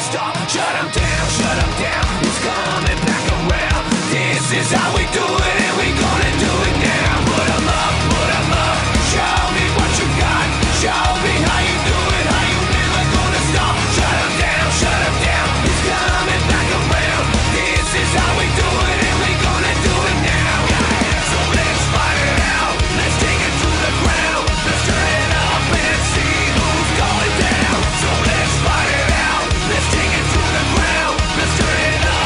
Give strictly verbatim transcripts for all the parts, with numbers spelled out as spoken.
stop. Shut him down, shut him down. It's coming back around. This is how we do it, and we gonna do it now. Put him up, put him up. Show me what you got. Show me how you do it, how you never gonna stop. Shut him down, shut him down. It's coming back around. This is how we do it, and we gonna do it now. So let's fight it out. Let's take it to the ground. Let's turn it up and see who's going down. So let's fight it out. Let's take it to the ground. Let's turn it up.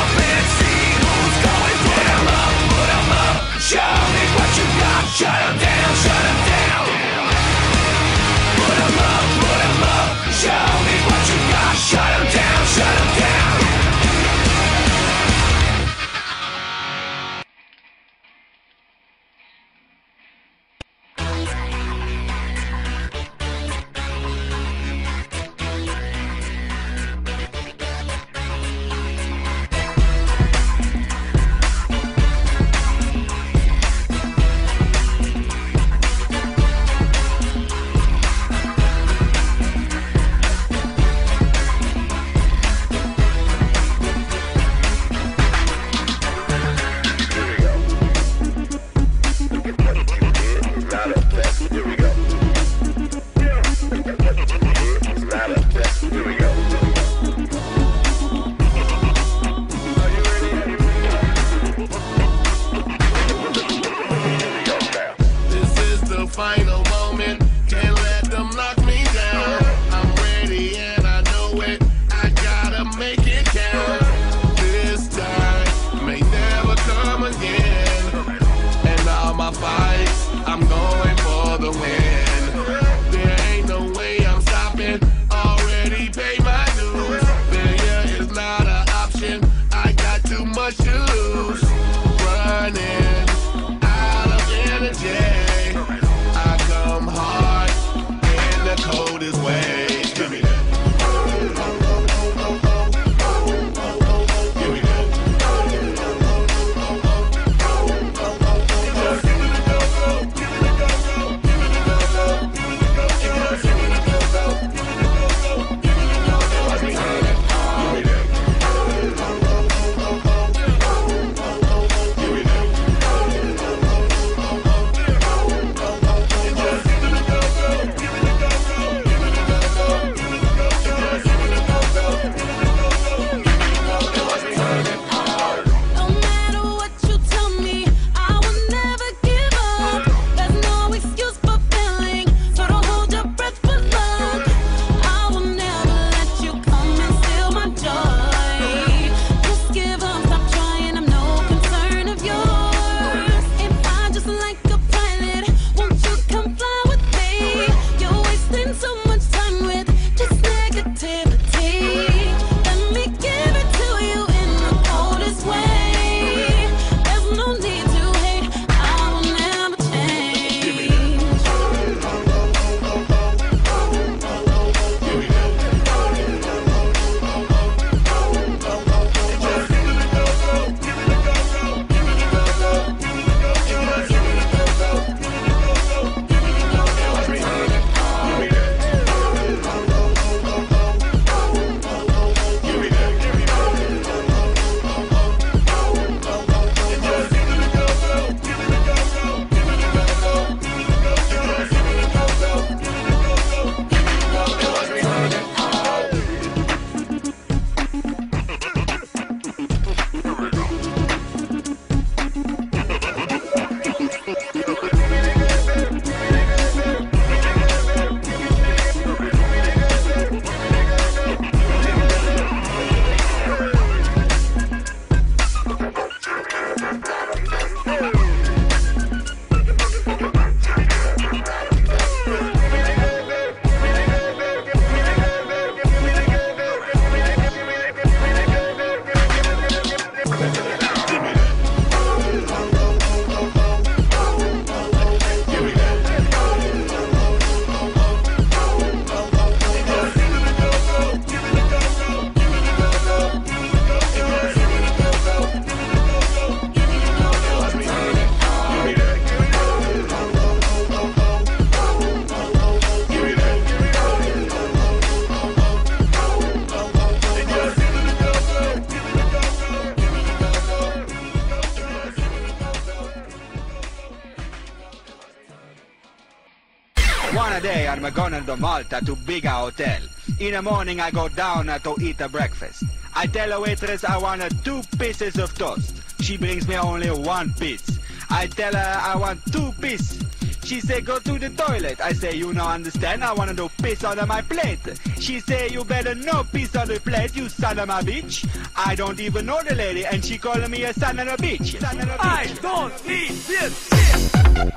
I'm going to Malta to bigger hotel. In the morning I go down uh, to eat a breakfast. I tell the waitress I want uh, two pieces of toast. She brings me only one piece. I tell her I want two pieces. She say go to the toilet. I say you no understand, I wanna do piss on my plate. She say you better no piss on the plate, you son of a bitch. I don't even know the lady and she calling me a son of a bitch. Son of a bitch. I don't need this shit.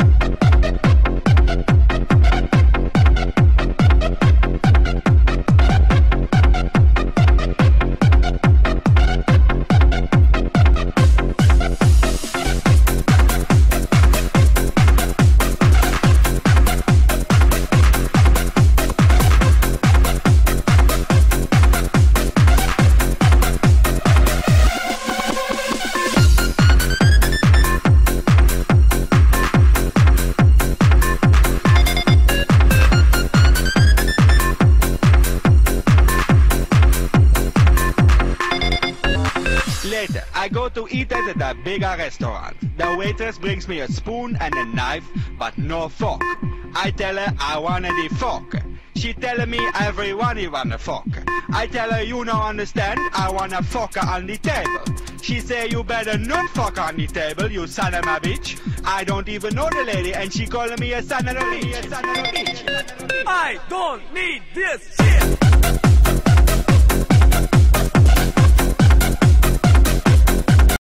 Later, I go to eat at a bigger restaurant. The waitress brings me a spoon and a knife, but no fork. I tell her I want the fork. She tell me everyone you want a fork. I tell her you no understand, I want a fork on the table. She say you better not fuck on the table, you son of a bitch. I don't even know the lady and she calling me a son of a bitch. I don't need this shit.